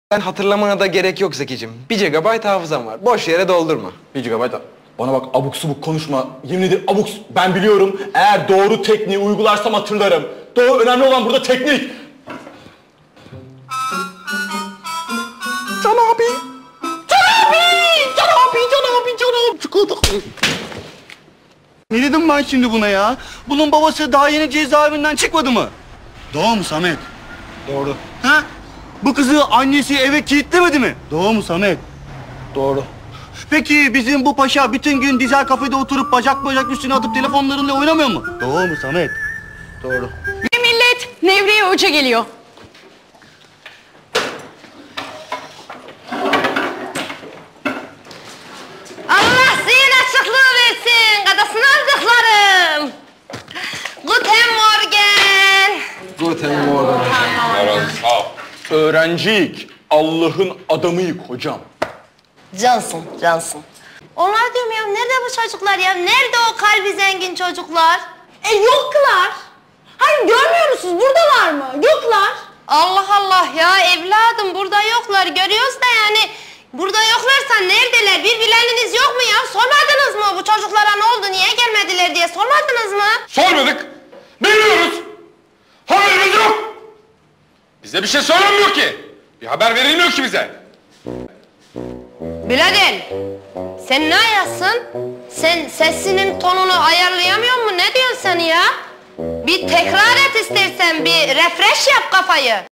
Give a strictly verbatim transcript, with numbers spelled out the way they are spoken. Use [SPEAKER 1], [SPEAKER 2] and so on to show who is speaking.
[SPEAKER 1] Ben hatırlamana da gerek yok Zekicim. Bir gigabayt hafızam var. Boş yere doldurma.
[SPEAKER 2] Bir gigabayt. Bana bak abuk subuk konuşma. Yemin ederim abuk ben biliyorum. Eğer doğru tekniği uygularsam hatırlarım. Doğru önemli olan burada teknik. Can abi. Can abi. Can abi. Can abi. Can abi. Çıkıldık.
[SPEAKER 3] Ne dedim ben şimdi buna ya? Bunun babası daha yeni cezaevinden çıkmadı mı? Doğru mu Samet?
[SPEAKER 1] Doğru.
[SPEAKER 3] Ha? Bu kızı annesi eve kilitlemedi mi? Doğru mu Samet?
[SPEAKER 1] Doğru.
[SPEAKER 3] Peki bizim bu paşa bütün gün dizel kafede oturup bacak bacak üstüne atıp telefonlarıyla oynamıyor mu? Doğru mu Samet?
[SPEAKER 1] Doğru.
[SPEAKER 4] Millet, Nevriye Hoca geliyor.
[SPEAKER 5] Allah zihin açıklığı versin, kadasını aldıklarım. Guten Morgen.
[SPEAKER 1] Guten Morgen.
[SPEAKER 2] Öğrenciyik. Allah'ın adamıyık hocam.
[SPEAKER 5] Cansın, cansın. Onlar diyorum ya, nerede bu çocuklar ya? Nerede o kalbi zengin çocuklar?
[SPEAKER 4] E yoklar. Hayır görmüyor musunuz? Buradalar mı? Yoklar.
[SPEAKER 5] Allah Allah ya evladım, burada yoklar. Görüyoruz da yani, burada yoklarsa neredeler? Bir bileniniz yok mu ya? Sormadınız mı bu çocuklara ne oldu, niye gelmediler diye sormadınız mı?
[SPEAKER 6] Sormadık. Bilmiyoruz. Haberimiz yok. Bize bir şey söylenmiyor ki. Bir haber verilmiyor ki bize.
[SPEAKER 5] Birader, sen ne ayasın? Sen sesinin tonunu ayarlayamıyor musun? Ne diyorsun sen ya? Bir tekrar et istersen, bir refresh yap kafayı.